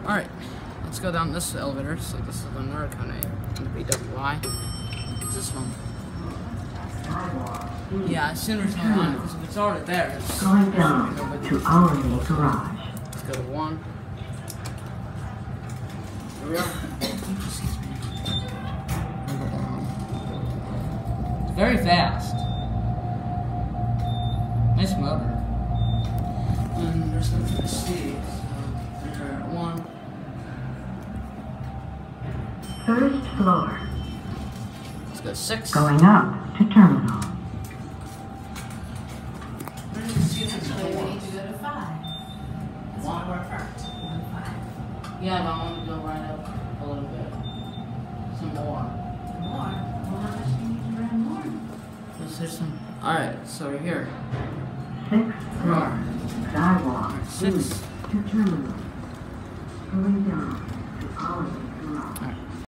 Alright, let's go down this elevator. So this is the Narcone and the BWI. What's this one? Yeah, as soon as it's on, because if it's already there, it's going down to hourly garage. Let's go to 1. Here we are. It's very fast. Nice motor. And there's nothing to see, so we're at 1. First floor. Let's go 6. Going up to terminal. Actually, we need to go to 5. That's what we're first. 5. Yeah, but I want to go right up a little bit. Some more. More? Well, how much do you need to run more? Is there some? Alright, so we're here. 6th floor. Sidewalk. 6. To terminal. Going down.